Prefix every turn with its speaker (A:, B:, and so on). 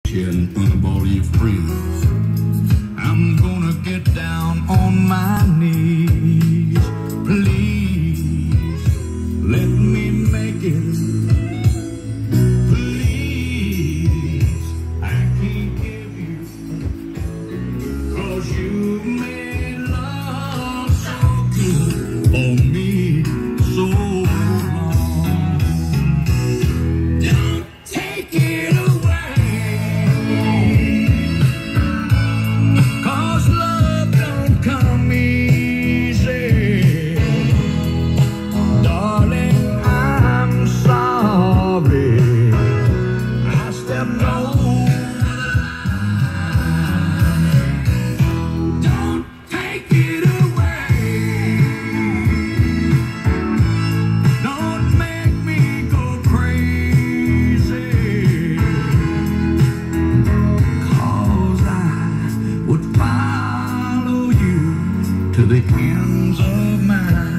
A: in front of all your friends. I'm gonna get down on my knees. Please, let me make it. Please, I can't give you, 'cause you made love so good for me so long. Don't take it away, 'cause love don't come easy. Darling, I'm sorry I stepped over the line. Don't take it away. Don't make me go crazy, 'cause I would follow you to the ends of my